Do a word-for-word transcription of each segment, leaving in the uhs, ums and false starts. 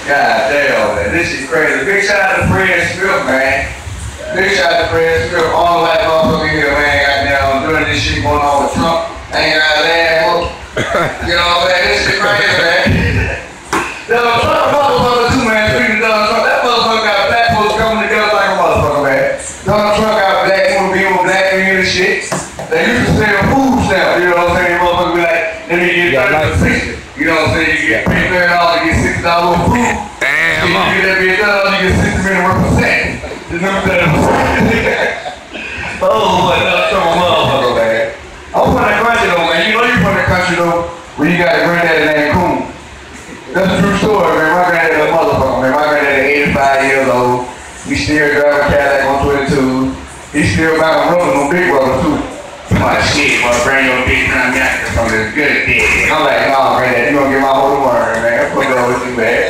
God damn, man. This shit crazy. Big shout out to Fred Smith, man. Big shout out to Fred Smith. All the white motherfucker here, man. Goddamn, doing this shit going on with Trump. Ain't got a laugh up. You know what I'm saying? This shit crazy, man. Donald Trump, motherfucker, too, man. Speaking of Donald Trump, that motherfucker got black folks coming together like a motherfucker, man. Donald Trump got black people being with black men and shit. They used to sell food stamps, you know what I'm saying? Motherfucker be like, let me get thirty for sixty. You know what I'm saying? You get paid thirty dollars, you get sixty dollars for food. Damn, you get that bitch done, you get sixty minutes worth of sex. You know what I'm saying? Oh, but Donald Trump, motherfucker, man. I'm from that country though, man. You know you from that country though, where you got a granddaddy named Coon. That's a true story, man. My granddaddy a motherfucker, man. My granddaddy eighty-five years old. He still driving a Cadillac on twenty-two. He still buying rubbers on Big Brother too. My shit, my brand new big time yachter from this good dick. I'm like, nah, granddad, you gonna get my whole word, man. I'm gonna go with you, man.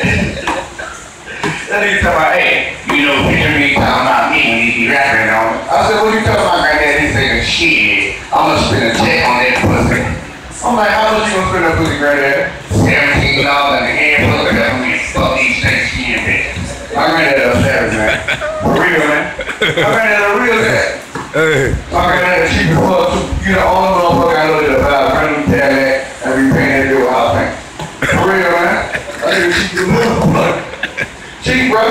That nigga talking about, hey, you know, picture me talking about me when he be rapping on it. I said, what you talking about, granddad? He said, shit, I'm gonna spend a check on that pussy. I'm like, how much you gonna spend on pussy, granddad? seventeen dollars and a half, look at that, we fuck these things skin bitches. My granddad a savage, man. For real, man. My granddad a real savage. Hey. My granddad, she grew up, you know, all the motherfucker I know that about a brand new Cadillac and be paying that bill house thing. For real, man. I think she grew up. Cheap, bro.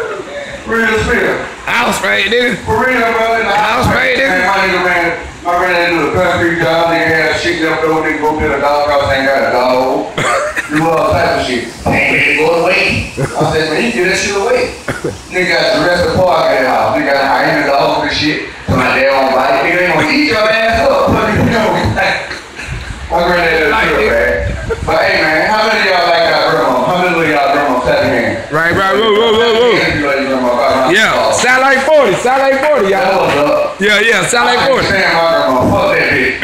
Real spill. House right, nigga. For real, bro. House right, nigga. Man, my nigga, man, my granddad do a concrete job, nigga had shit left over, nigga go get a dog house, ain't got a dog. Do all type of shit. Ain't ready to go away. I said, man, he get that shit away. Nigga got the rest of the park at the house. Nigga got to hire him a dog and shit. So my dad on bike. Nigga ain't gonna eat your ass up. But you know, my granddad is good, man. But hey, man, how many of y'all like our grandma? How many of y'all grandma clap your hands? Right, right, whoa, whoa, whoa, whoa. Yeah, sound like forty, sound like forty, y'all. Yeah, yeah, sound like forty. I ain't my grandma, fuck that bitch.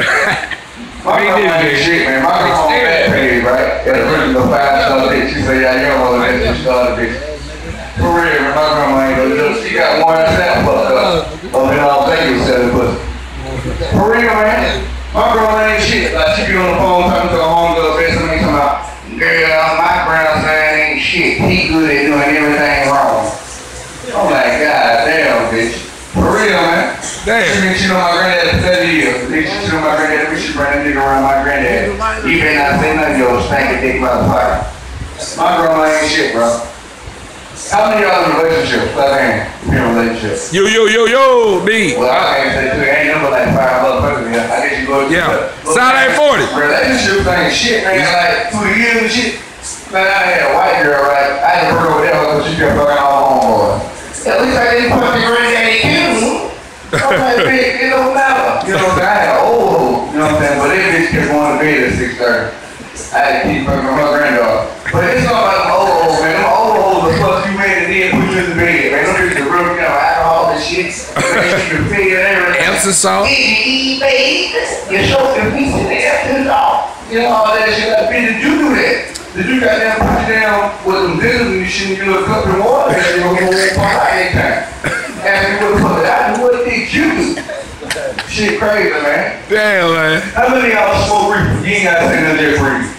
My grandma ain't shit, man. My grandma on that page, right? At the original five star bitch. She say, yeah, you don't know that bitch started bitch. For real, man, my grandma ain't gonna do it. She got one cent fucked up. Oh, then I'll thank you, selling pussy. For real, man. My grandma ain't shit. Like, she be on the phone talking to her homegirl, bitch, and they talking about, girl, my grandson ain't shit. He good at doing everything wrong. I'm like, God damn, bitch. For real, man. Damn. She been cheating on my granddad for thirty years. Bitch, she cheating on my granddad. Bitch, she bring that nigga around my granddad. You better not say nothing, yo, spanking dick motherfucker. My grandma ain't shit, bro. How many of y'all in a relationship? Clap hand. In a relationship. Yo, yo, yo, yo, B. Well, I can't say two. Ain't number like five motherfuckers in here. I guess you go to Yeah. Sound like forty. Relationship ain't shit, man. Like two years and shit. Man, I had a white girl, right? I had to work over there because she kept fucking all my homeboys. At least I didn't put the granddaddy cute. I'm like, bitch, it don't matter. You know what I'm saying? I had an old hoe, you know what I'm saying? But this bitch kept going to bed at six thirty. I had to keep fucking my granddaughter. But it's not like them old hoes, man. Them old hoes, the fuck you made and then put you in the bed, man. Them bitches are real, you know, alcohol and shit. Man, you can figure it out. Epsom salt. Easy, baby. You're so confusing. They have to know. You know, all that shit. Like, bitch, did you do that? Did you goddamn put you down with them dinners and you shouldn't get a cup of water? And you don't get one part anytime. Ask me what the fuck I do. What did you do? Shit crazy, man. Damn, man. How many of y'all smoke reefer? You ain't gotta say nothing there for you.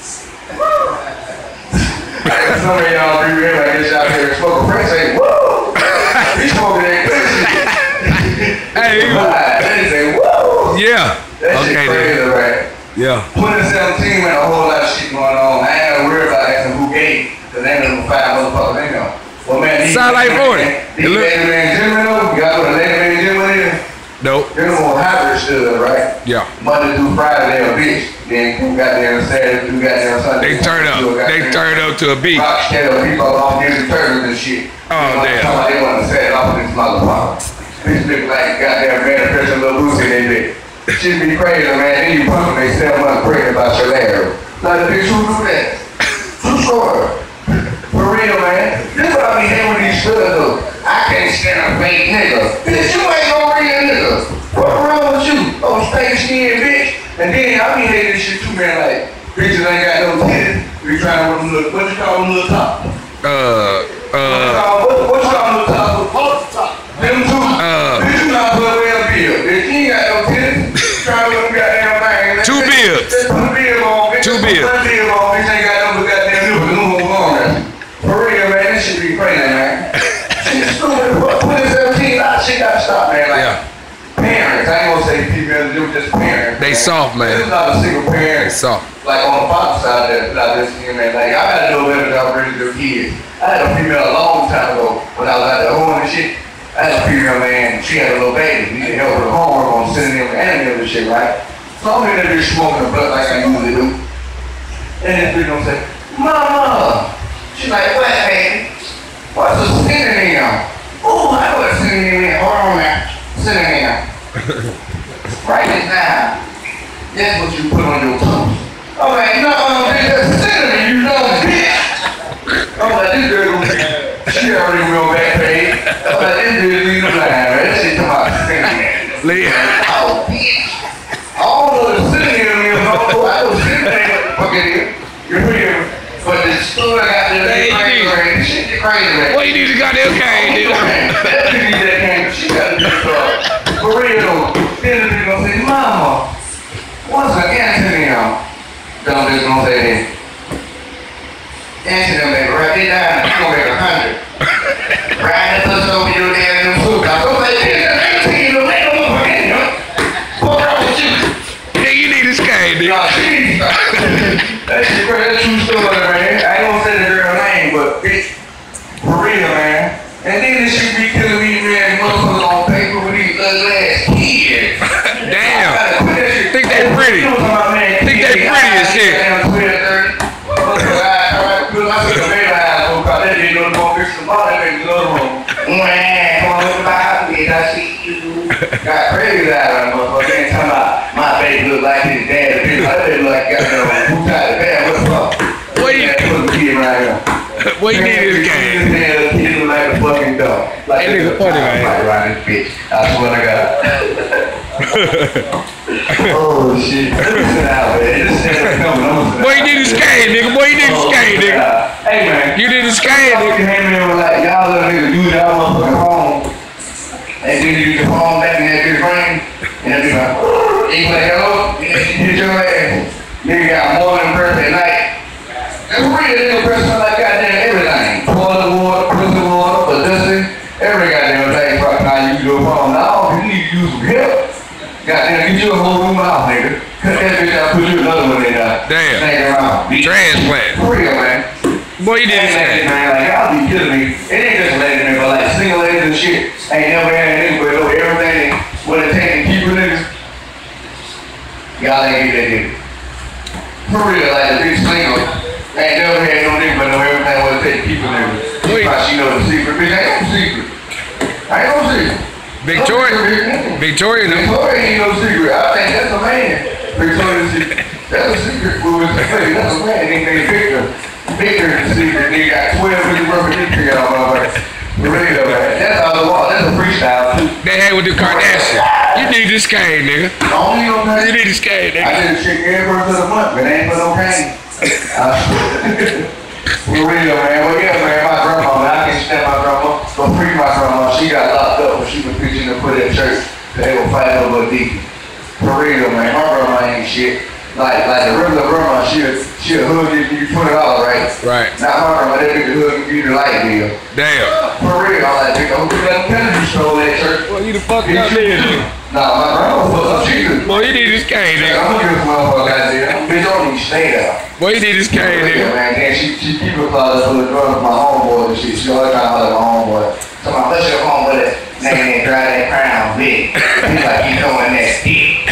Some of y'all be real like this out here smoking Prince say, whoa! He smoking that good shit. Hey, he They say, whoa! Yeah. That Okay, shit crazy, right? Yeah. twenty seventeen, man, a whole lot of shit going on. I ain't worried about asking who gave, because they ain't no five motherfuckers they know. Well, man, these sound like forty. These lady man gentlemen, though, you got what a lady man gentleman is? Nope. They're more hybrid shit, right? Yeah. Monday through Friday, they're a bitch. Then you got there Saturday, you got there Sunday. They turn up. They turn up to a beat. Rock shadow people off Ninja Turtles and shit. Oh, damn. Somebody they want to set it off with this motherfucker. Bitch look like goddamn manifestation little Lucy they did. Shit be crazy, man. Then you pump them, they seven months pregnant about your hair. Like, bitch, who do that? True story. For real, man. This is what I be hating with these studs, though. I can't stand a fake nigga. Bitch, you ain't no real nigga. What's wrong with you? Oh, fake skin, bitch. And then I be hating this shit too, man. Like, bitches ain't got no titties. We trying to look, what you call them little top? Uh, uh. What you call them little top? Hold top. Them two. Uh. Bitch, you not put a real bill. Bitch, you ain't got no titties. Trying to look goddamn thing. Two bills. Put a bill on, bitch. Two bills. Put a bill on, bitch. Ain't got no goddamn new. For real, with just parents. They man. soft, man. There's not a single parent. They soft. Like on the father side that I listen to, man. Like I gotta do better than I really do kids. I had a female a long time ago when I was out there hoeing and shit. I had a female, man. She had a little baby. We could help her homework on sending them animals and shit, right? So I'm in there just smoking the blunt like I usually do. And this bitch gonna say, Mama. She's like, what, baby? What's a synonym? Oh, I know what a synonym is. Hold on now. Synonym. Write this down. That's what you put on your tongue. I'm like, no, this is a synonym, you know, bitch. I'm like, this girl, she already real back page. I'm like, this girl, you know, that shit come out synonym. Oh, bitch. I don't know the synonym is, I know synonym, fuck it is. You're here. But the store got there, they crazy, man. Shit, you crazy, man. Well, you need to goddamn cane, dude. That bitch need that cane. She got a big dog. For real, though. Then the bitch gonna say, Mama, what's an antonym? Don't just gonna say that. Antonym, baby, write it down. You gonna make a hundred. Right the push over your damn food. I don't say this. eighteen, don't make no motherfucking, you know? What's wrong with you? Yeah, you need this cane, dude. Nah, she That shit crazy, that's true story, man. I ain't gonna say the girl name, but bitch, for real, man. And then this shit be killing me, man, motherfuckers on paper with these ugly ass kids. Damn. Think they pretty. You know what I'm talking about, man? Think they pretty as shit. Damn, twenty, thirty. Motherfucker, I took a baby house, go call that nigga, go fix the ball, that nigga, go to room. Man, come on, look about me, I see you. Got crazy out of that motherfucker. Ain't talking about my baby look like his dad, bitch. My baby look like goddamn who got the bad, what the fuck? What you put the kid right here. What you need is game. The kid look like a fucking dog. Like that nigga funny, man. Right around this bitch. I swear to God. Oh shit. Listen out, man. This shit is coming. Boy, you need a skate, nigga. Boy, you need a skate, nigga. Hey, man. You need a skate, nigga. Y'all like, y'all little niggas do y'all motherfucking home. And then you get home back in that bitch rain. And that bitch like, you like, hello? You hit your ass. Nigga got morning breath at night. That's real, nigga breath smell like goddamn everything. Toilet water, prison water, pedestrian, every goddamn thing. Right now you go home. Now you need to use some help. Goddamn, get you a whole room out, nigga. Cut that bitch out, put you another one in there. Damn. Snake around. Transplant. For real, man. Boy, you need a skate. Man, like, y'all be killing me. It ain't just ladies, man, but like single ladies and shit. Ain't never had niggas, but know everything what it takes to keep a niggas. Y'all ain't get that nigga. For real, like the bitch single. Ain't never had no nigga, but know everything what it takes to keep a nigga. Why she know the secret, bitch. Ain't no secret. Ain't no secret. Victoria. Victoria, no. Victoria ain't no secret. I think that's a man. Victoria's secret. That's a secret. That's a man. Ain't named Victor. Victor is the secret. They got twelve million worth of dick out, motherfucker. For real, man. That's all the wall. That's a freestyle, too. They hang with the Kardashian. You need this cane, nigga. I don't need no cane. You need this cane, nigga. I did a shit every first of the month, but ain't for no cane. For real, man. Well, yeah, man. My grandma, man. I can't stand my grandma. But free my grandma. She got locked up when she was preaching to put in church. They were fighting over a deacon. For real, man. My grandma ain't shit. Like, like the regular grandma, she'll, she'll hug you, you twenty dollars, right? Right. Now my grandma, that bitch hug you, the light bill. Damn. For real, I'm like, nigga, who that Kennedy stole that church? Well, you the fuck up there, nigga. Nah, my grandma was up, she could. Boy, you need this cane, nigga. I'm gonna give this motherfucker goddamn. Bitch, don't even stay there. Boy, you need this cane, nigga. Man, then she, she keep her closet full of drugs, my homeboy and shit. She always trying to holler at my homeboy. So my push your homeboy that name and dry that crown big. He's like, you knowing that dick.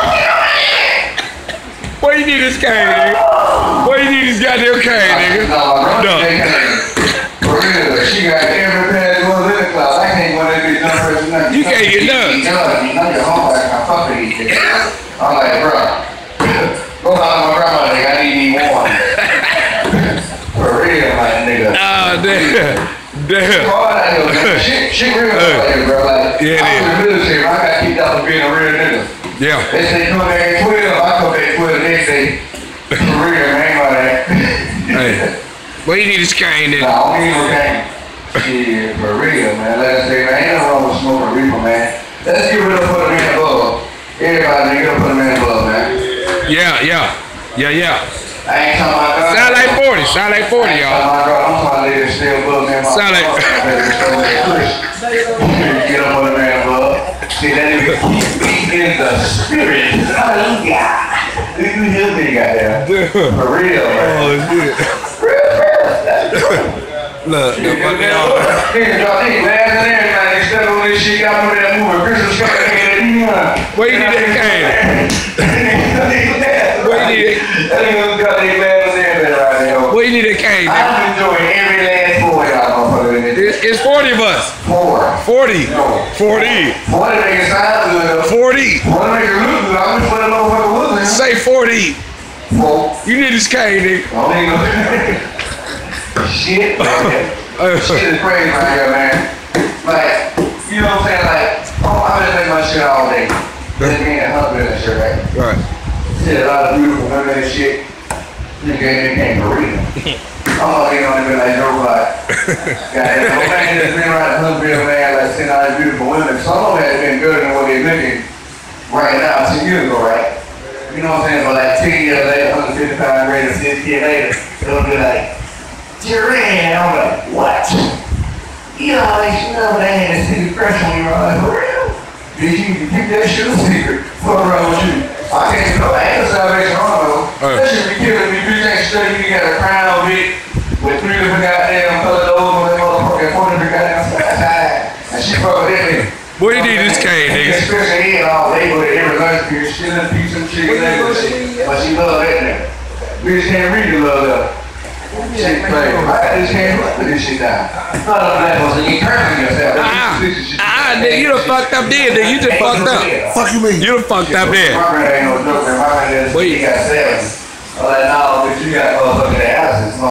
Boy, you need this cane, nigga. Boy, you need this goddamn cane, nigga. No, my grandma ain't cane. For real, she got every pair of ones in the closet. I can't go there and get none person nothing. You can't get none. You know your home like I fuck with these niggas. I'm like, bro, go holler at my grandma, nigga. I need me one. For real, my nigga. Ah, damn. Damn. Shit, shit real out here, bro. Like, yeah, I was in the military, I got kicked out for being a real nigga. Yeah. They say come back at twelve, I come back at twelve the next day. For real, man, ain't like that. Hey. Boy, you need this cane, nigga. Nah, I don't need no cane. Shit, for real, man. Like I say, man, ain't nothing wrong with smoking reefer, man. Let's give it up for the man above. Everybody, nigga, up for the man above, man. Yeah, yeah. Yeah, yeah. I ain't talking about God. Sound like forty. Sound like forty, y'all. I'm talking about ladies still above, man. Sound like. Get up for the man above. See, that nigga keep beating his in the spirit. Hallelujah. This is his thing out there. For real, man. Oh, shit. Look, the fucking all. Niggas y'all think last and everything. Instead of when this shit got me that movie, Christmas got me that. Where you need that cane? Where you need it? That nigga got their glass and everything right there. Where you need that cane? I'm enjoying every last four of y'all motherfuckers. It's, it's forty of us. Four. forty. No. forty. forty make it sound good. forty. forty make it look good. I'm just putting motherfucker looking. Say forty. Four. You need this cane, nigga. Oh, nigga. Shit, man. Shit is crazy right here, man. Like, you know what I'm saying? Like, oh, I been making my shit all day. Just being a husband and shit, right? Right. See a lot of beautiful women and shit. You can't, you can't breathe. I'm gonna get on there like, no, like, goddamn, no man just been around the husband, man, like, seeing all these beautiful women. Some of them have been good than what they're looking right now, ten years ago, right? You know what I'm saying? But like, ten years later, one hundred fifty pounds greater, six years later, it'll be like, Jerriell, I'm like, what? You know, like, you know, they had a secret crush on you, I'm like, for real? Did you keep that shit a secret? What's wrong with you? I can't do no ass salvation on though. That shit be killing me. Bitch ain't straight. You got a crown bit with three different goddamn colored doors on that motherfucker, four different goddamn sides. And she fuck with that nigga. Boy, you need this cane, nigga. She scratch her head all day with every lunch period. She done piece some shit like that shit. But she love that nigga. Bitch can't read the love that. Shit crazy. I just can't put this shit down. Not on that was you cursing yourself. Ah, ah, nigga, you done fucked up there, nigga. You just fucked up. Fuck you mean? You done fucked up there. My brother ain't no joke, man. My brother, he got seven. I'm like, no, bitch, you got motherfucking asses.